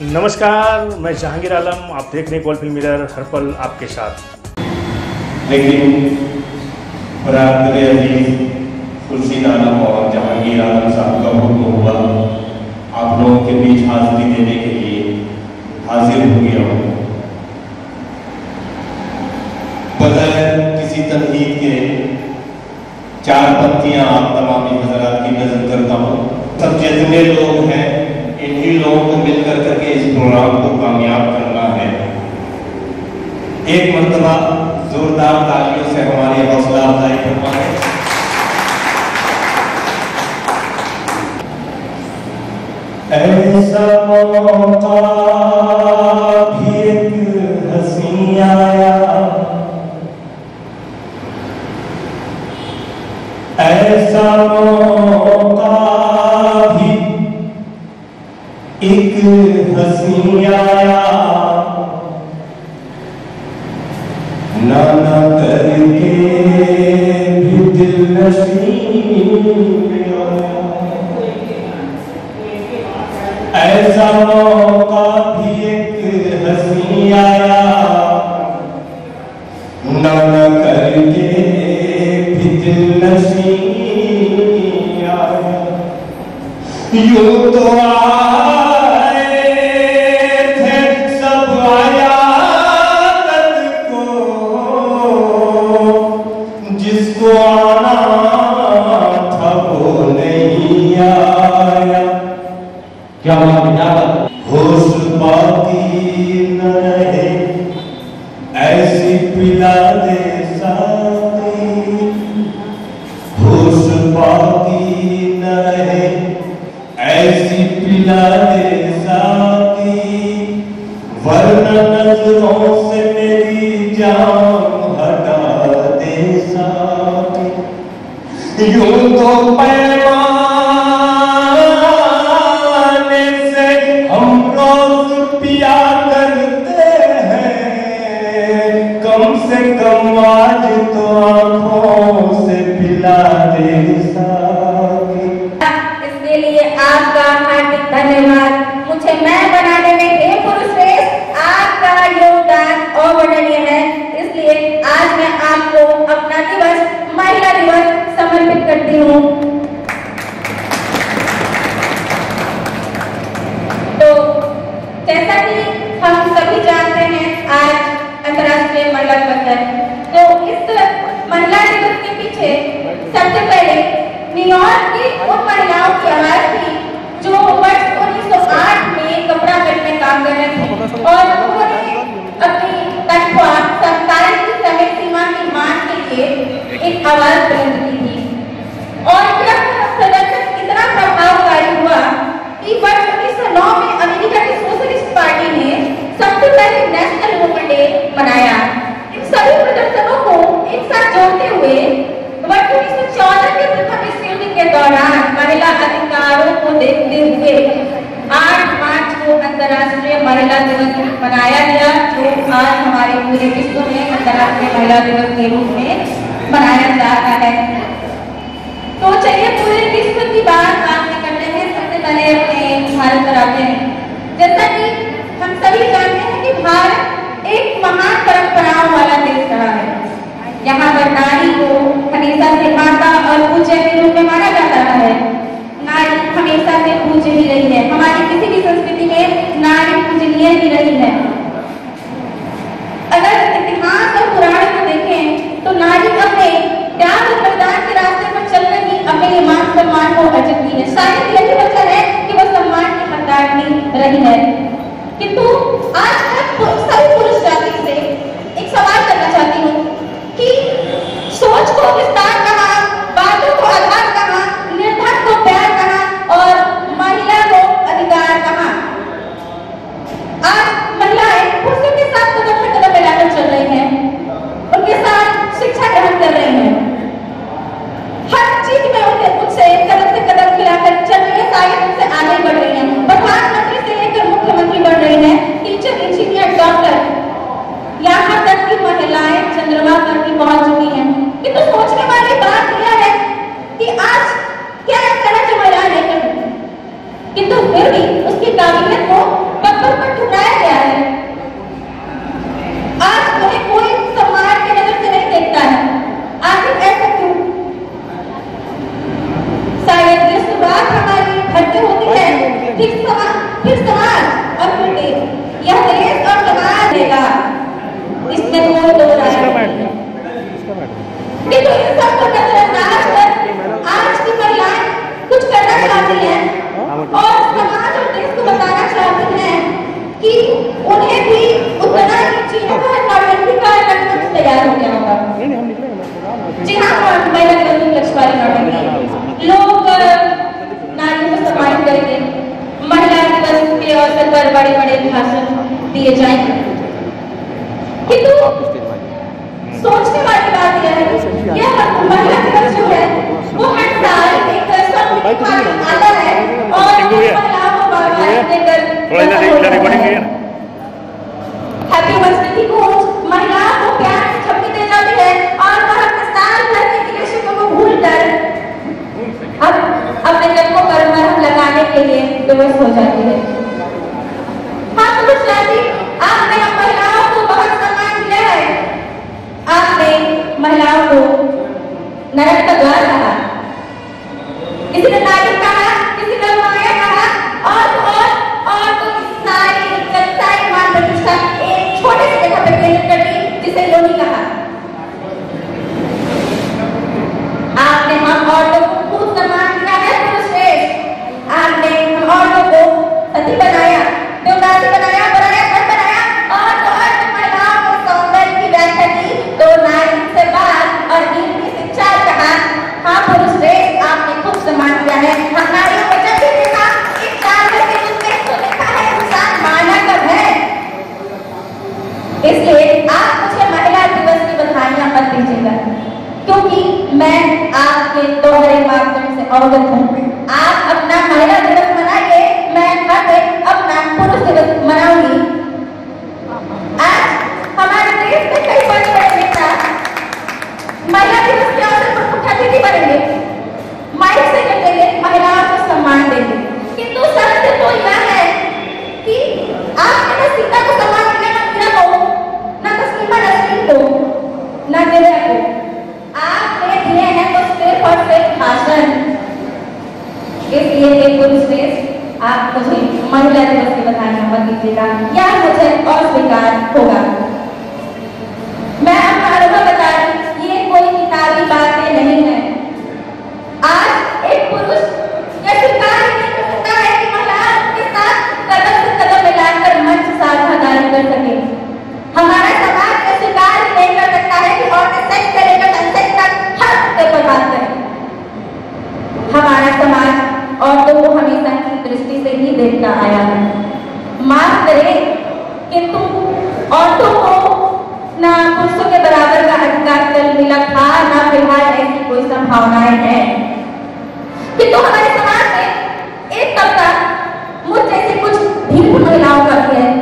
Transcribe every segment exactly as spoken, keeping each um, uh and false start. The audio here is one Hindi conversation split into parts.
नमस्कार, मैं जहांगीर आलम, आप देख रहे हैं कॉल फिल्म मिरर, हर पल आपके साथ। लेकिन बरादरी अजीज खुर्शीद आलम और जहांगीर आलम साहब का हुक्म हुआ, आप लोगों के बीच हाजिरी देने के लिए हाजिर हो गया हूँ। बगैर किसी तनकीद के चार पत्तियां आप तमाम हज़रात की नजर करता हूँ। सब जितने लोग हैं इन्हीं लोगों को मिलकर करके इस प्रोग्राम को कामयाब करना है। एक मरतबा जोरदार तालियों से हमारी हौसला अफजाई करवाएं। ऐसा मौका भी एक हंसी आया, ऐसा मौका भी एक हंसी आया, ना ना करके भी दिल नशीब आया। ऐसा मौका भी एक हंसी आया, ना ना करके भी दिल नशीब आया। यूं तो आए थे सब आयात को, जिसको आना था वो नहीं आया। क्या बात, होश बाकी न रहे ऐसी पिला दे साथी, होश बाकी न रहे ऐसी पिला दे साथी, वरना नजरों से मेरी जान हटा दे साथी। यूं तो पैमाने से हम रोज पिया करते हैं, कम से कम आज तो आंखों से पिला दे साथी। इसके लिए आपका हार्दिक धन्यवाद। मुझे मैं बनाने में हे पुरुष श्रेष्ठ आपका योगदान अवर्णनीय है। इसलिए आज मैं आपको अपना दिवस महिला दिवस समर्पित करती हूँ। तो जैसा कि हम सभी जानते हैं आज अंतर्राष्ट्रीय महिला दिवस है, तो इस महिला दिवस के पीछे सबसे पहले न्यूयॉर्क की उन महिलाओं की आवाज थी जो वर्ष उन्नीस सौ आठ में कपड़ा मिल में काम कर रहे थे और उन्होंने अपनी तनख्वाह सरकार की समय सीमा की मांग के लिए एक आवाज बुलंद की थी। और यह प्रदर्शन इतना प्रभावकारी हुआ कि वर्ष उन्नीस सौ नौ में अमेरिका की सोशलिस्ट पार्टी ने सबसे पहले नेशनल वुमेन डे मनाया। इन सभी प्रदर्शनों को एक साथ जोड़ते हुए वर्ष उन्नीस सौ चौदह के प्रथम विश्व युद्ध के दौरान महिला अधिकारों को देखते हुए आठ मार्च को अंतर्राष्ट्रीय महिला दिवस मनाया गया, जो आज हमारे पूरे विश्व में अंतर्राष्ट्रीय महिला दिवस के रूप में मनाया जा रहा है। तो चलिए पूरे विश्व की बात आपने करते हैं, सबसे पहले अपने भारत पर आते हैं। जैसा कि हम सभी जानते हैं कि भारत एक महान परंपराओं वाला देश रहा है। यहाँ पर नारी को हमेशा से माता और पूज्य के रूप में माना जाता है। नारी हमेशा से पूज्य ही रही है। हमारी किसी भी संस्कृति में नारी पूजनीय ही रही है। अगर इतिहास और पुराण को देखें तो नारी अपने त्याग और बलिदान के रास्ते पर चल रही अपने मान सम्मान को अर्जित की है। शायद यही वजह है कि वह सम्मान की हकदारनी रही है। किंतु आज मैं सभी पुरुष जाति से एक सवाल करना चाहती हूँ कि सोच को विस्तार कहाँ, बातों को आधार कहाँ, निर्धन को प्यार कहाँ और महिला को अधिकार कहाँ। आज महिलाएं पुरुषों के साथ कदम से कदम मिलाकर चल रही हैं, उनके साथ शिक्षा ग्रहण कर रही हैं, हर चीज में उनके उनसे कदम से कदम मिलाकर चल रही है, शायद उनसे आगे बढ़ रही हैं। प्रधानमंत्री से लेकर मुख्यमंत्री बन रही हैं, टीचर, इंजीनियर, डॉक्टर, यहाँ तक की महिलाएं चंद्रमा तक की पहुंच चुकी हैं। किंतु सोचने वाले कि तो इन सबको नजरअंदाज कर आज की महिलाएं कुछ करना चाहती हैं और समाज और देश को बताना चाहती हैं कि उन्हें भी उतना ही जीने का नौटंकी का लक्ष्य तैयार हो गया होगा। जी हाँ, महिला कर्मी लक्ष्यवादी नौटंकी लोग नारियों को सम्मानित करेंगे, महिला दिवस के अवसर पर बड़े बड़े भाषण दिए जाएंगे, किंतु सोचने वाली बात यह है यह महिला दिवस जो है वो हर साल एक सम्मिलित आता है और महिलाओं को बार-बार देकर हैप्पी वुमेन्स डे की गूंज महिलाओं को प्यार की झपकी दे जाती है और वह अपने साल भर के क्लेशों को भूलकर अब अपने जन्मों पर मरहम लगाने के लिए बेबस हो जाती है। हाँ पुरुष जाति, आपने हम महिलाओं को बहुत सम्मान दिया है, आपने महिलाओं को नरक का द्वार कहा, किसी ने नारी कहा, किसी ने माया कहा और और और तो सारी इज्जत सारी मान प्रतिष्ठा एक छोटे से जगह पे केंद्रित कर दी जिसे योनि कहा। आपने हम औरतों को खूब सम्मान दिया है पुरुष श्रेष्ठ, आपने हम औरतों को सती बनाया, देवदासी बनाया, बनाया घर बनाया और तो और महिलाओं को सौंदर्य की व्याख्या की तो नारी से बात और नीति से चार कहा। हाँ पुरुष श्रेष्ठ, आपने खूब सम्मान दिया है। हम नारियों को जब भी देखा एक चार के उसमें तो देखा है इंसान माना कब है। इसलिए आप मुझे महिला दिवस की बधाइयां मत दीजिएगा, क्योंकि मैं आपके दोहरे मापदंड से अवगत हूँ। आप अपना महिला दिवस मनाइए, मैं अपना पुरुष दिवस मनाऊंगी। आज हमारे देश में कई बड़े बड़े नेता महिला दिवस के अवसर पर मुख्य अतिथि बनेंगे, माइक से कहेंगे, महिलाओं को सम्मान देंगे, किंतु सत्य तो यह है कि आपने न सीता को सम्मान दिया, न मीरा को, न तस्लीमा नसरीन को, न दिव्या को, आपने दिए हैं तो सिर्फ और सिर्फ भाषण। इसलिए एक पुरुष श्रेष्ठ, आप मुझे महिला दिवस की बधाइयां मत दीजिएगा, यह मुझे अस्वीकार होगा। मैं अपना अनुभव बता रही, ये कोई किताबी बातें नहीं है। आज एक पुरुष यह स्वीकार नहीं कर सकता है कि महिला के साथ कदम से कदम मिलाकर मंच साझेदारी कर सके। हमारा समाज यह स्वीकार नहीं कर सकता है कि औरतें सेक्स से लेकर अनसेक्स तक हर मुद्दे पर बात करें। हमारा समाज औरतों को हमेशा की दृष्टि से ही देखता आया है। माफ करें, किंतु औरतों को ना पुरुषों के बराबर का अधिकार कल मिला था, ना फिलहाल ऐसी कोई संभावनाएं हैं। किंतु हमारे समाज में एक तबका मुझ जैसी कुछ भीड़ महिलाओं का भी है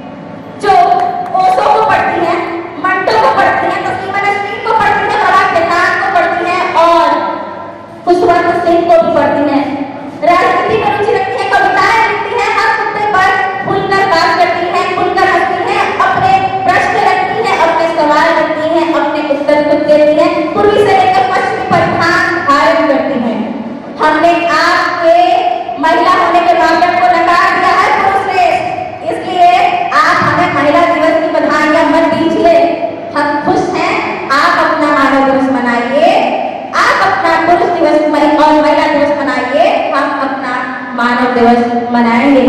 जो ओशो को पढ़ती हैं, मंटो को पढ़ती हैं, तस्लीमा नसरीन को पढ़ती हैं, बाबा खेतान को पढ़ती हैं और खुशवंत सिंह को भी पढ़ती हैं। राजनीति में रुचि रखती है, कविताएं लिखती हैं, हर मुद्दे पर खुलकर बात करती हैं, खुलकर हंसती हैं, अपने प्रश्न रखती हैं, अपने सवाल रखती हैं, अपने उत्तर खुद देती हैं, पूर्वी से लेकर पश्चिमी परिधान धारण करती हैं। हमने आपके महिला होने के मापदंड को नकार दिया है पुरुष श्रेष्ठ, इसलिए आप हमें महिला दिवस की बधाइयां मत दीजिए। हम खुश हैं, आप अपना मानव दिवस मनाइए, आप अपना पुरुष दिवस और महिला दिवस मनाइए, हम अपना मानव दिवस मनाएंगे।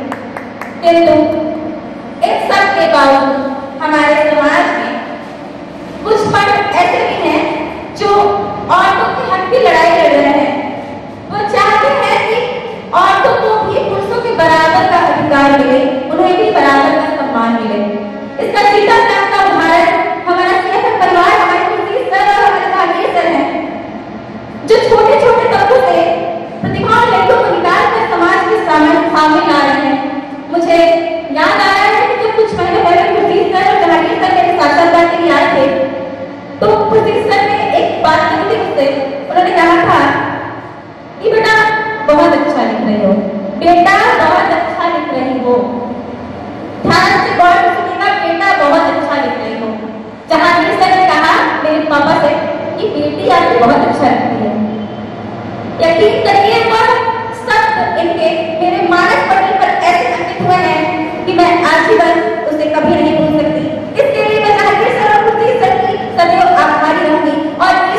किंतु इन सब के बावजूद हमारे समाज में कुछ मर्द ऐसे भी हैं जो औरतों के हक की लड़ाई लड़ रहे हैं। वो चाहते हैं कि औरतों को भी पुरुषों के बराबर का अधिकार मिले, उन्हें भी बराबर का सम्मान मिले। इसका सीधा साधा उदाहरण हमारा सियासत परिवार, हमारे पुलिस दल और हमारे भागीय दल है, जो छोटे छोटे तबकों से प्रतिभावान लड़कियों को निकाल कर समाज के सामने ला रहे हैं। मुझे याद आ रहा है कि जब कुछ महीने पहले पुलिस दल और भागीय दल मेरे साक्षात्कार के लिए आए थे, तो पुलिस दल ने एक बात की थी मुझसे, उन्होंने कहा था कि बेटा बहुत अच्छा लिख रही हो, बेटा बहुत अच्छा लिख रही हो, ध्यान से गौर से सुनिएगा, बेटा बहुत अच्छा लिख रही हो। जहांगीर सर ने कहा मेरे पापा से कि बेटी आपकी बहुत अच्छा लिखती है। यकीन करिए वह शब्द इनके मेरे मानस पटल पर ऐसे अंकित हुए हैं कि मैं आजीवन उसे कभी नहीं भूल सकती। इसके लिए मैं जहांगीर सर और पुलिस सर की सदैव आभारी रहूंगी और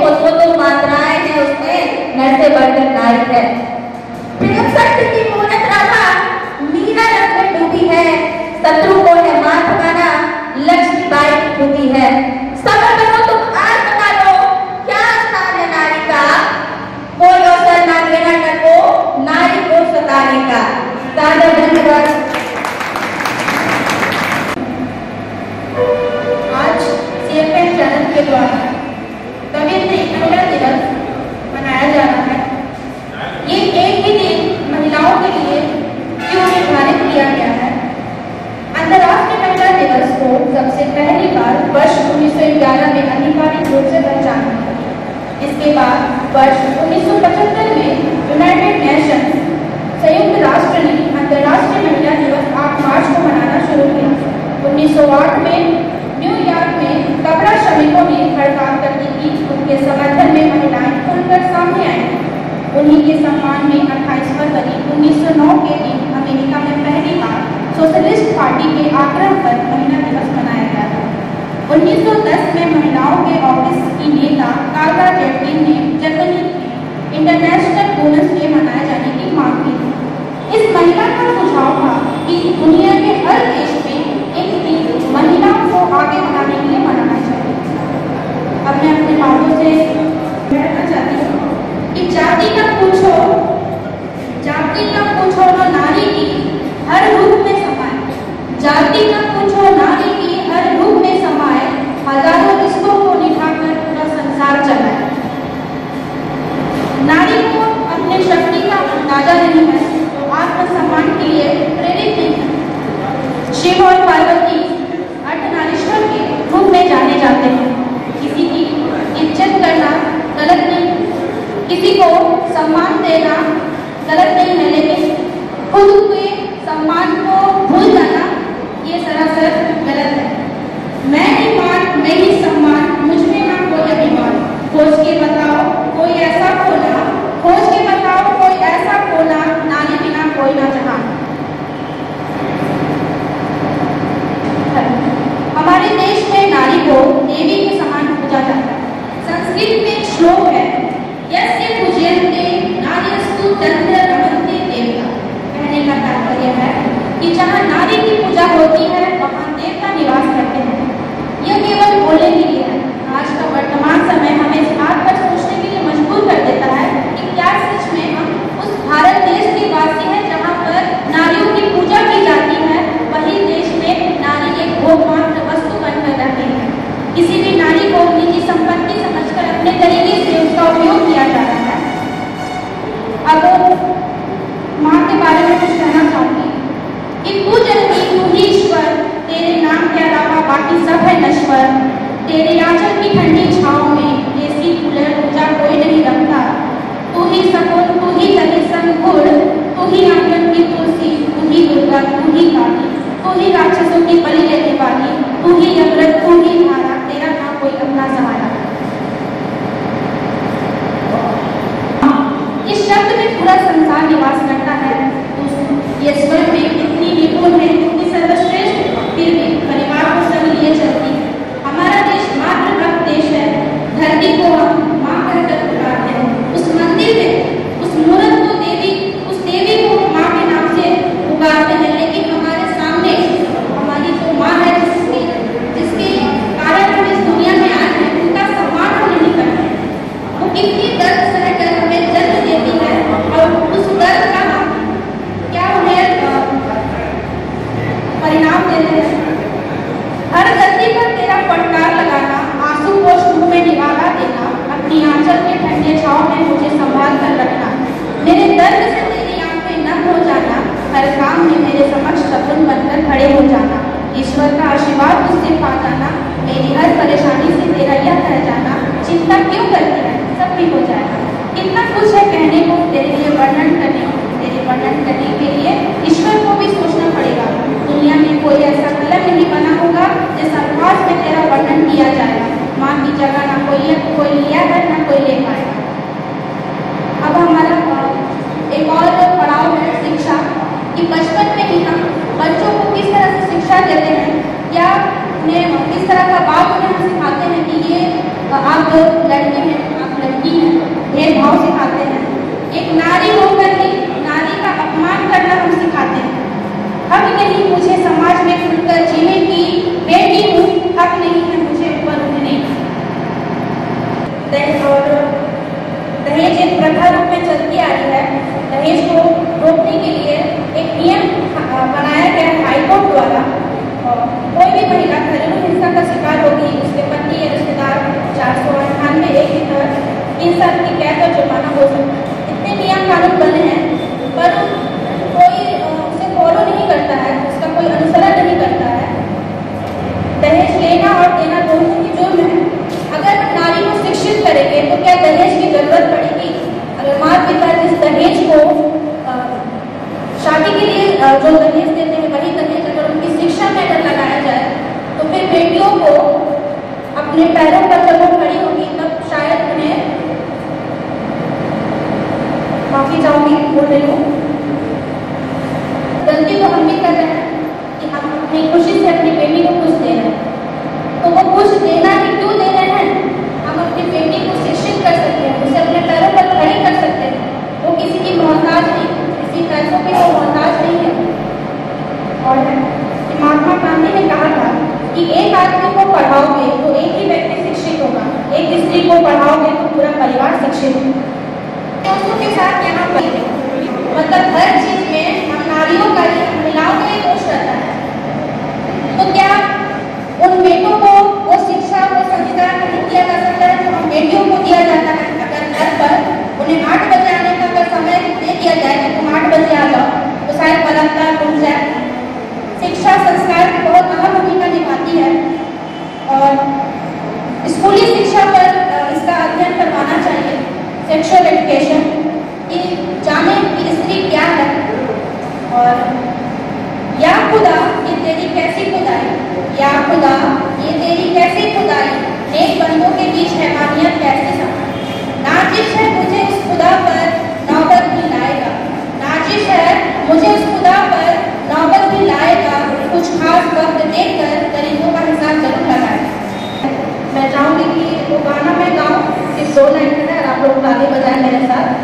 वो वो तो मात्राएं हैं उसमें, नर से बढ़कर नारी है। प्रेम सत्य की मूरत राधा मीरा रंग में डूबी है, शत्रु को है मार भगाना लक्ष्मीबाई की खूबी है। सबर बनो तुम आज बता लो, क्या स्थान है नारी का, कोई अवसर ना देना नर को नारी को सताने का। दादा धन्यवाद। आज सीएफएन चैनल के द्वारा कवियत्री महिला दिवस मनाया जा रहा है। ये एक ही दिन महिलाओं के लिए क्यों निर्धारित किया गया है? अंतर्राष्ट्रीय महिला दिवस को सबसे पहली बार वर्ष उन्नीस सौ ग्यारह में आधिकारिक रूप से पहचाना गया। इसके बाद वर्ष उन्नीस सौ पचहत्तर में यूनाइटेड नेशंस संयुक्त राष्ट्र ने अंतर्राष्ट्रीय महिला दिवस आठ मार्च को मनाना शुरू किया। उन्नीस सौ आठ में न्यूयॉर्क में कपड़ा श्रमिकों ने हड़ताल कर दी थी। उनके समर्थन में महिलाएं खुलकर सामने आई। उन्हीं के सम्मान में अट्ठाईस फरवरी उन्नीस सौ नौ के दिन अमेरिका में पहली बार सोशलिस्ट पार्टी के आग्रह पर महिला दिवस मनाया गया था। उन्नीस सौ दस में महिलाओं के ऑफिस की नेता कार्ला जेटलिन ने जर्मनी में इंटरनेशनल वुमेन्स डे मनाए जाने की मांग की थी। इस महिला का सुझाव था कि दुनिया के हर देश में एक दिन महिलाओं को आगे बढ़ाने के लिए मनाना चाहिए। अब मैं अपने बातों से कहना चाहती हूँ कि जाति का पूछो, जाति का पूछो न नारी की हर रूप में समाए, जाति का पूछो नारी की हर रूप में समाए, हजारों रिश्तों को निभाकर पूरा संसार चलाए। नारी को अपने शक्ति का अंदाजा नहीं है, तो आत्मसम्मान के लिए प्रेरित नहीं है। शिव और पार्वती अर्धनारीश्वर के रूप में जाने जाते हैं। किसी की इज्जत करना गलत नहीं, किसी को सम्मान देना गलत नहीं है, लेकिन खुद के सम्मान को भूल जाना ये सरासर गलत है। मैं ही मान, मैं ही सम्मान, मुझ में ना कोई अभिमान। खोज के बताओ कोई ऐसा खोला, खोज के बताओ कोई ऐसा खोला, नारी बिना कोई ना जहां। हमारे देश में नारी को देवी के समान पूजा जाता है। संस्कृत में एक श्लोक है, यस्य पूजयन्ते नार्यस्तु तत्र रमन्ते देवता। कहने का तात्पर्य है कि जहाँ नारी की पूजा होती है वहाँ देवता निवास करते हैं। यह केवल बोलने के लिए है। आज का वर्तमान समय हमें इस बात पर सोचने के लिए मजबूर कर देता है कि क्या सच में हम उस भारत देश के वासी हैं जहाँ पर नारियों की पूजा की जाती है, वही देश में नारी एक भोगमात्र वस्तु बनकर रहती है। किसी भी नारी को निजी संपत्ति समझकर अपने तरीके से उसका उपयोग किया जा रहा है। अब माँ के बारे में कुछ कहना चाहूंगी कि तू जननी तू ही ईश्वर, तेरे नाम के अलावा बाकी सब है नश्वर। तेरे आंचल की ठंडी छाँव में एसी कूलर पूजा कोई नहीं रखता। तू ही सकुन, तू ही दही संकुल, तू ही आंगन की तुलसी, तू ही दुर्गा, तू ही काली, तू ही राक्षसों की बलि लेने वाली, तू ही अमृत, तू ही धारा, तेरा नाम कोई अपना समाना। इस शब्द में पूरा संसार निवास करता है। ये स्वर में इतनी निपुण है, इतनी सर्वश्रेष्ठ, फिर भी परिवार को सब लिए चलती है। हमारा देश मातृभक्त देश है। धरती को हम माँ कहकर पुकारते हैं। उस मंदिर में उस मूर्त को देवी, उस देवी को माँ के नाम से पुकारते हैं, लेकिन हमारे सामने हमारी जो माँ है, जिसके जिसके कारण हम इस दुनिया में आए हैं, उनका सम्मान हम नहीं करते हैं। वो कितनी दर्द सहकर हमें जन्म देती है और उस दर्द का क्या उन्हें परिणाम देते हैं। हर गलती पर तेरा फटकार लगाना, आंसू पोष मुंह में निवाला देना, अपनी आंचल के ठंडे छाँव में मुझे संभाल कर रखना, मेरे दर्द से तेरी आंखें नम हो जाना, हर काम में मेरे समक्ष सपन बनकर खड़े हो जाना, ईश्वर का आशीर्वाद तुझसे पा जाना, मेरी हर परेशानी से तेरा यह कह जाना, चिंता क्यों करती है, सब ठीक हो जाएगा। कितना कुछ है कहने को, तेरे लिए वर्णन करने तेरे वर्णन करने के लिए ईश्वर को भी सोचना पड़ेगा। दुनिया में कोई ऐसा कलम नहीं बना होगा जिस अल्फाज में तेरा वर्णन किया जाएगा। माँ की जगह ना कोई कोई लिया है ना कोई ले पाएगा। अब हमारा एक और पड़ाव है शिक्षा, कि बचपन में ही हम बच्चों को किस तरह से शिक्षा देते हैं, या उन्हें किस तरह का बात उन्हें हम सिखाते हैं कि ये आप लड़के हैं, नहीं मुझे समाज में खुलकर जीने की, बेटी हूँ हक नहीं है मुझे ऊपर उठने की। और दहेज एक प्रथा रूप में चलती आ रही है। दहेज को रोकने के लिए एक नियम बनाया गया हाईकोर्ट द्वारा। कोई भी महिला घरेलू हिंसा का शिकार होगी, उसके पति या रिश्तेदार चार सौ अट्ठानवे एक के तहत तीन साल की कैद और जुर्माना हो सकता है। इतने नियम कानून बने हैं पर कोई उसे फॉलो नहीं करता है, उसका कोई अनुसरण नहीं करता है। दहेज लेना और देना दोनों की जुर्म है। अगर नारी को शिक्षित करेंगे तो क्या दहेज की जरूरत पड़ेगी? अगर माता पिता जिस दहेज को शादी के लिए जो दहेज देते हैं वही दहेज अगर उनकी शिक्षा में अगर लगाया जाए तो फिर बेटियों को अपने पैरों पर जब वो खड़ी होगी तब शायद उन्हें, माफी चाहूंगी बोल रही हूँ, गलती तो हम भी कर रहे हैं कि हम अपनी खुशी से अपनी बेटी को खुश दे रहे हैं। तो वो खुश देना ही क्यों दे रहे हैं? हम अपनी बेटी को शिक्षित कर सकते हैं, उसे अपने पैरों पर खड़ी कर सकते हैं। वो किसी की मोहताज नहीं, किसी पैसों की वो मोहताज नहीं है। और महात्मा गांधी ने कहा था कि एक आदमी को पढ़ाओगे तो एक ही व्यक्ति शिक्षित होगा, एक स्त्री को पढ़ाओगे तो पूरा परिवार शिक्षित होगा। दोस्तों के साथ यहाँ पर मतलब हर चीज में हम नारियों का ही, महिलाओं का ही दोष रहता है। तो क्या उन बेटों को वो शिक्षा वो संस्कार नहीं दिया जा सकता है जो हम बेटियों को दिया जाता है? अगर घर पर उन्हें आठ बजे आने का अगर समय दे दिया जाए कि तुम आठ बजे आ जाओ तो शायद बलात्कार रुक जाए। शिक्षा संस्कार की बहुत अहम भूमिका निभाती है और स्कूली शिक्षा पर इसका अध्ययन करवाना चाहिए। सेक्सुअल एजुकेशन कि जाने कि स्त्री क्या है और या खुदा ये तेरी कैसी खुदाई, या खुदा ये तेरी कैसी खुदाई, नेक बंदों के बीच हैवानियत कैसे समाई। नाजिश है मुझे उस खुदा पर नौबत भी लाएगा, नाजिश है मुझे उस खुदा पर नौबत भी लाएगा, कुछ खास वक्त देखकर गरीबों का हिसाब जरूर लगाएगा। मैं चाहूँगी कि वो गाना मैं गाऊँ, इस दो लाइन है, आप लोग आगे बजाएं मेरे साथ।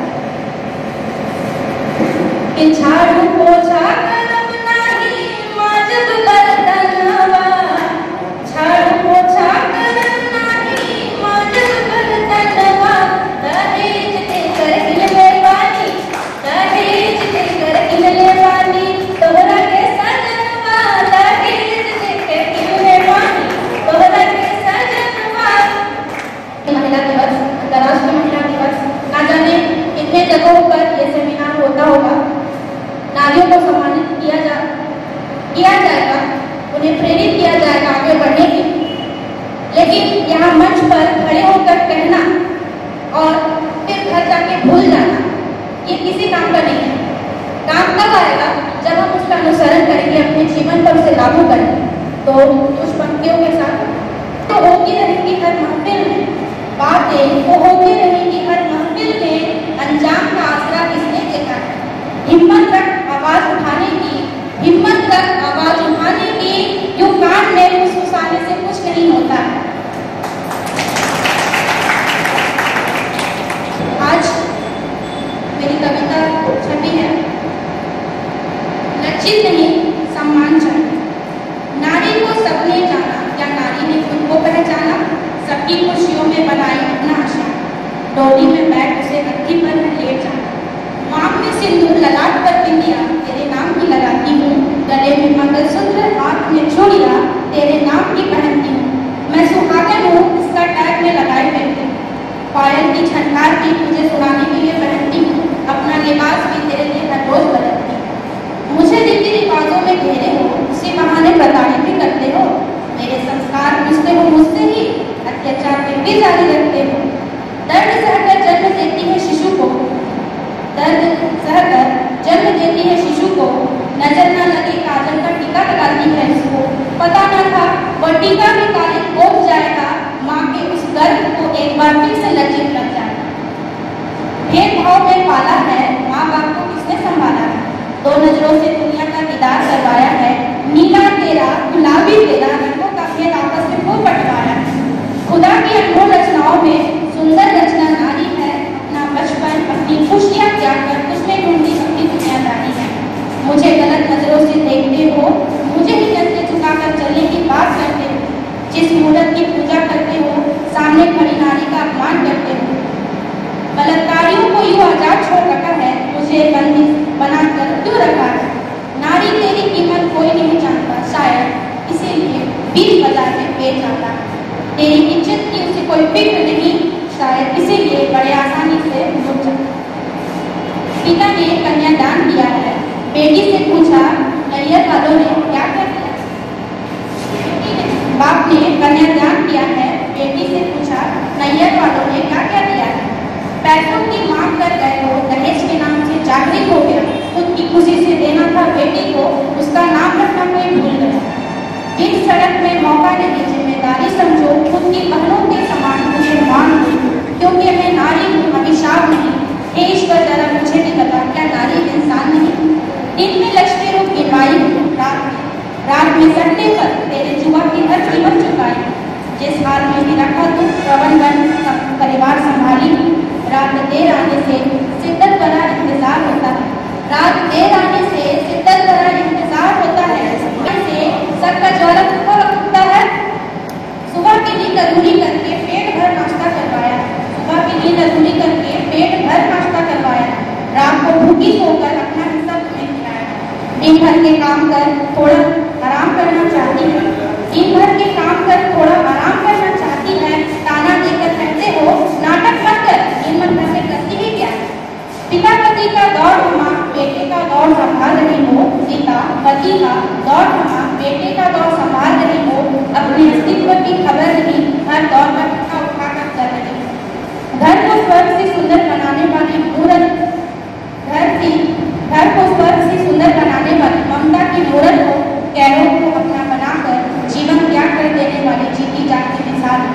कि झाड़ू पोछा करब नाही माजब बर्तनवा, झाड़ू पोछा करब नाही माजब बर्तनवा, दहेज देकर किनले बानी, दहेज देकर किनले बानी, तोहरा के सजनवा, दहेज देकर किनले बानी, तोहरा के सजनवा। महिला दिवस, अंतर्राष्ट्रीय महिला दिवस, ना जाने कितने जगहों पर ये सेमिनार होता होगा। नारियों को सम्मानित किया जा किया जाएगा, उन्हें प्रेरित किया जाएगा आगे बढ़ने की। लेकिन यहाँ मंच पर खड़े होकर कहना और फिर घर जाके भूल जाना ये किसी काम का नहीं है। काम कब आएगा? जब हम उसका अनुसरण करेंगे, अपने जीवन पर उसे लागू करेंगे। तो कुछ पंक्तियों के साथ तो होती रहेगी हर महफिल में बातें, वो होती रहेगी हर महफिल में, अंजाम का आसरा किसने देखा है। हिम्मत रख आवाज उठाने की, हिम्मत रख आवाज उठाने की, यूं कान में फुसफुसाने से कुछ नहीं होता है। आज मेरी कविता छपी है, लज्जित नहीं सम्मान चाहिए। नारी को सबने जाना, क्या नारी ने खुद को पहचाना, सबकी खुशियों में बनाई अपना आशा, डोली में बैठ उसे अर्थी पर लेट जाना, मांग में सिंदूर ललाट पर बिंदिया, तेरे नाम की लगाती हूँ, गले में मंगलसूत्र हाथ में चूड़िया, तेरे नाम की पहनती हूँ, मैं सुहागन हूँ इसका टैग में लगाए बैठती हूँ, पायल की झनकार भी तुझे सुनाने के लिए पहनती हूँ, अपना लिबास भी तेरे लिए हर रोज बदलती हूँ। मुझे रीति रिवाजों में घेरे हो, उसी बहाने प्रताड़ित भी करते हो, मेरे संस्कार पूछते हो मुझसे ही, अत्याचार फिर भी जारी रखते हो। दर्द सहकर जन्म देती है शिशु को, दर्द सहकर जन्म देती है शिशु को, नजर न लगे काजल का टीका लगाती है इसको, पता न था वह टीका भी काले कोट जाएगा, माँ के उस गर्भ को एक बार फिर से लज्जित लग जाएगा। भेदभाव में पाला है, माँ बाप को किसने संभाला है, दो नजरों से दुनिया का दीदार करवाया है, नीला तेरा गुलाबी तेरा रंगों का भेद आपस में खूब बंटवाया है। खुदा की अनमोल रचनाओं में सुंदर रचना नारी है, अपना बचपन अपनी खुशियाँ त्याग कर उसमें ढूंढती अपनी दुनियादारी है। मुझे गलत नजरों से देखते हो, मुझे ही नजरें झुकाकर चलने की बात करते हो, जिस मूर्त की पूजा करते हो सामने खड़ी नारी का अपमान करते हो। बलात्कारियों को यूं आजाद छोड़ रखा है, मुझे बंदी बनाकर क्यों रखा है? नारी तेरी कीमत कोई नहीं जानता, शायद इसीलिए बीच बाजार में बेच जाता है। तेरी इज्जत की उसे कोई फिक्र नहीं, शायद इसीलिए बड़े आसानी से लुट जाता। पिता ने कन्यादान किया है, बेटी से पूछा नैयर वालों ने क्या कर दिया? बाप ने कन्यादान किया है, बेटी से पूछा नैयर वालों ने क्या क्या दिया है? पैसों की मांग कर गए हो, दहेज के नाम से जागृत हो गया, खुद की खुशी से देना था बेटी को, उसका नाम रखना कोई भूल गया। जिस सड़क में मौका नहीं जिम्मेदारी समझो, खुद की बहनों के समान मुझे मान दो, क्योंकि मैं नारी हूँ अभिशाप नहीं। हे ईश्वर जरा मुझे भी बता, क्या नारी इंसान नहीं? दिन में लक्ष्मी रूप गिरवाई हूँ, रात में रात में सट्टे पर तेरे जुआ की हर कीमत चुकाई। जिस हाल में भी रखा तू प्रबंध बन परिवार संभाली, रात देर आने से शिद्दत भरा इंतजार होता है, रात देर आने से शिद्दत भरा इंतजार होता है, से सर का ज्वाला कब उठता है? सुबह की नींद अधूरी करके पेट भर नाश्ता करवाया, सुबह की नींद अधूरी करके पेट भर नाश्ता करवाया, रात को भूखी सोकर अपना हिस्सा तुम्हें खिलाया। दिन भर के काम कर थोड़ा आराम करना चाहती है, दिन भर के काम कर थोड़ा आराम करना चाहती है, ताना देकर कहते हो नाटक मत कर, दिन मन से करती ही क्या? पिता पति का दौड़ थमा बेटे का दौड़ संभाल रही हो, पिता पति का दौड़ थमा बेटे का दौड़ संभाल रही हो, अपने अस्तित्व की खबर नहीं, हर दौर पर पिता उठाकर कर रही हो। घर को स्वर्ग से सुंदर बनाने वाली मूर्त, घर की घर को स्वर्ग से सुंदर बनाने वाली ममता की मूर्त को, कैरों को अपना बनाकर जीवन त्याग कर देने वाली जीती जागती मिसाल।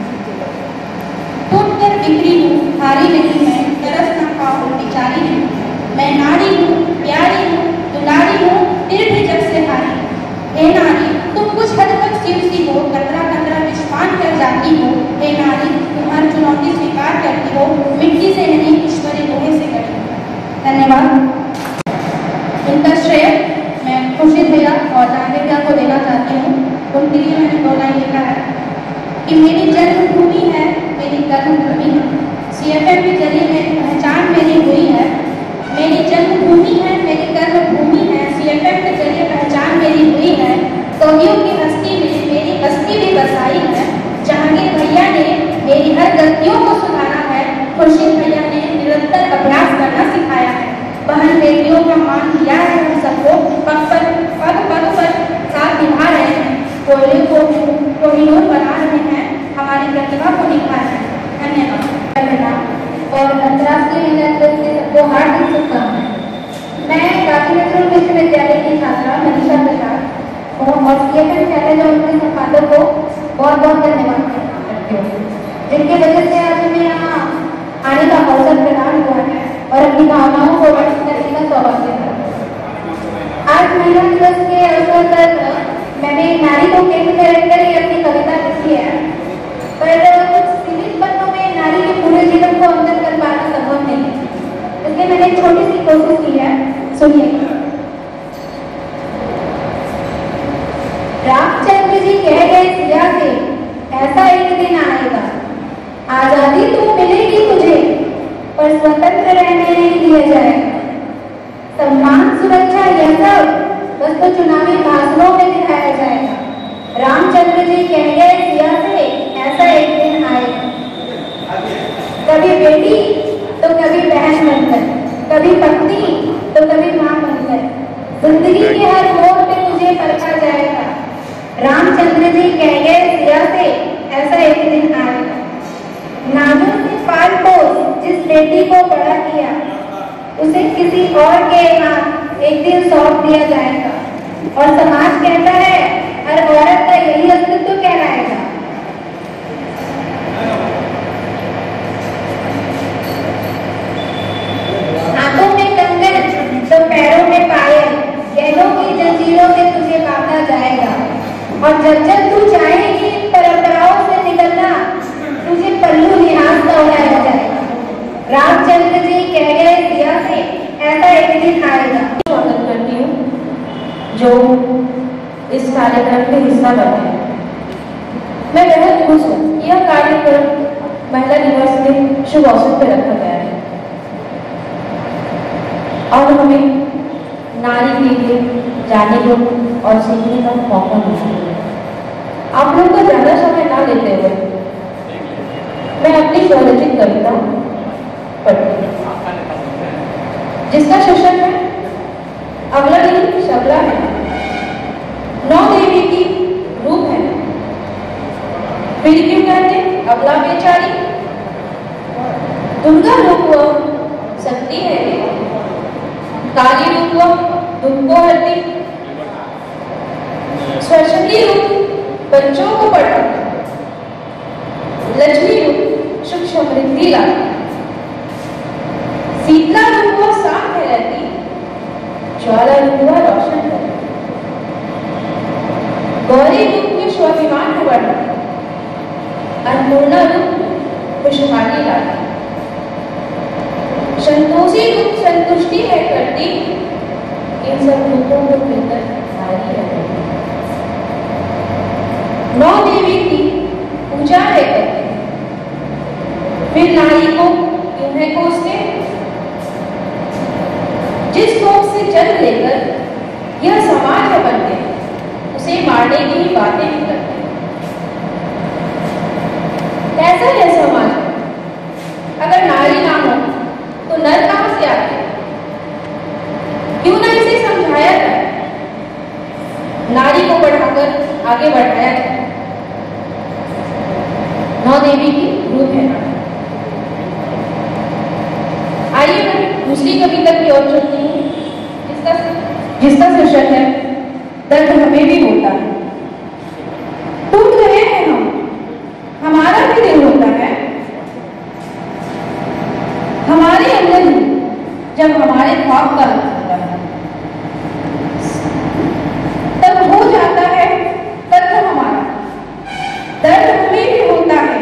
टूट कर बिखरी हूँ, हारी नहीं मैं, तरस न खाओ बिचारी नहीं, मैं नारी हूँ, प्यारी हूँ, दुलारी हूँ, फिर भी जग से हारी। हे नारी तुम कुछ हद तक शिव सी हो, कतरा कतरा विश्वान कर जाती हो। हे नारी तुम हर चुनौती स्वीकार करती हो, मिट्टी से नहीं ईश्वरी लोहे से करी। धन्यवाद। इनका श्रेय मैं खुर्शीद भैया और जानवी भैया को देना चाहती हूँ। उनके लिए मैंने दो लाइन लिखा है कि मेरी जन्मभूमि है, मेरी कर्मभूमि है, सी एफ एम के जरिए मेरी पहचान मेरी हुई है। मेरी जन्मभूमि है, मेरी कर्मभूमि है, सी एफ एम के जरिए पहचान मेरी हुई है। कवियों की हस्ती में मेरी बस्ती भी बसाई है। जहांगीर भैया ने मेरी हर गलतियों को सुधारा है, खुर्शीद भैया ने निरंतर अभ्यास करना सिखाया है। बहन बेटियों का मान दिया है हम सबको, पग पर पग पग पर साथ निभा रहे हैं, कोयले को कोहिनूर बना रहे हैं, हमारी प्रतिभा को निभा रहे हैं। धन्यवाद। और अंतर्राष्ट्रीय महिला दिवस के सबको हार्दिक शुभकामनाएं। मैं काशी नजरुल विश्वविद्यालय की छात्रा मनीषा प्रसाद और सी एफ एम चैनल और उनके संपादक को बहुत बहुत धन्यवाद करती हूँ, जिनकी वजह से आज हमें यहाँ आने का अवसर प्रदान हुआ है और अपनी भावनाओं को व्यक्त करने का सौभाग्य है। आज महिला दिवस के अवसर पर मैंने नारी को केंद्र करके ही अपनी कविता लिखी है, पर कुछ सीमित पन्नों में नारी के पूरे जीवन को अंकन कर पाना संभव नहीं है, इसलिए मैंने एक छोटी सी कोशिश की है, सुनिए। रामचंद्र जी कह गए सिया से, ऐसा एक दिन आएगा, आजादी तो मिलेगी तुझे पर स्वतंत्र रहने नहीं दिया जाएगा। सम्मान सुरक्षा यह सब बस तो चुनावी भाषणों में दिखाया जाएगा। रामचंद्र जी कह गए सिया से, ऐसा एक दिन आएगा। कभी बेटी तो कभी बहन बनकर, कभी पत्नी तो कभी मां बनकर, जिंदगी के हर मोड़ पे तुझे परखा जाएगा। रामचंद्र जी कह गए सिया से, ऐसा एक दिन आएगा। नाजुक से पाल पोस जिस बेटी को बड़ा किया, उसे किसी और के हाथ एक दिन सौंप दिया जाएगा और समाज कहता है हर औरत का यही अस्तित्व कहलाएगा। हाथों में कंगन तो पैरों में पायल, गहनों की जंजीरों से तुझे बांधा जाएगा और जब जब तू चाहेगी परंपराओं से निकलना, तुझे पल्लू लिहाज का उड़ाया जाएगा। रामचंद्र जी कह गए सिया से, ऐसा एक दिन आएगा। स्वागत करती हूँ जो कार्यक्रम के हिस्सा बने। मैं बेहद खुश हूँ कि यह कार्यक्रम महिला दिवस के शुभ अवसर पर रखा गया है और हमें नारी के लिए जाने को और सीखने का मौका मिला है। आप लोग को ज्यादा समय ना लेते हुए मैं अपनी स्वरचित कविता पढ़ती हूँ, जिसका शीर्षक है अबला नहीं शबला है। नौ देवी की रूप है, फिर क्यों कहते अबला बेचारी। दुर्गा रूप वो शक्ति है, काली रूप वो दुख को हरती, सरस्वती रूप बच्चों को पढ़ाती, लक्ष्मी रूप सुख समृद्धि लाती, शीतला रूप वो शांत रहती, ज्वाला रूप वो रोशन करती, गौरी रूप में स्वाभिमान को बढ़ाती, अन्नपूर्णा रूप खुशहाली लाती, संतोषी रूप संतुष्टि है करती। इन सब रूपों को मिलकर नारी है। नौ देवी की पूजा है करती, फिर नारी को क्यों है कोसते। जिस कोख से जन्म लेकर यह समाज है बनते, उसे मारने की ही बातें भी करते। कैसा है समाज? अगर नारी ना हो तो नर कहां से आते? क्यों ना इसे समझाया जाए, नारी को बढ़ाकर आगे बढ़ाया जाए। नौ देवी की रूप है नारी। आइए मैं दूसरी कविता की ओर चलती हूँ, जिसका जिसका शीर्षक है दर्द हमें भी होता है। टूट गए हैं हम, हमारा भी दिल होता है। हमारे अंदर ही जब हमारे ख्वाब का अंत होता है, तब हो जाता है दर्द हमारा, दर्द हमें भी होता है।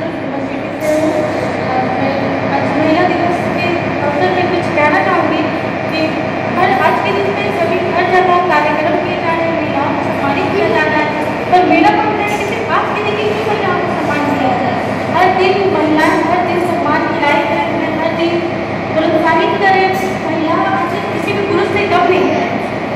महिला दिवस के अवसर पर कुछ कहना चाहूँगी कि हर आज के दिन में सभी हर जगह कार्यक्रम किए जा रहे हैं, महिलाओं को सम्मानित किया जा रहा है, पर मेरा मानना है कि सिर्फ आज के दिन ही महिलाओं को सम्मान किया जाए। हर दिन महिलाएं हर दिन सम्मान दिलाई जाए, हर दिन प्रोत्साहित करें। महिला किसी भी पुरुष से कम नहीं है।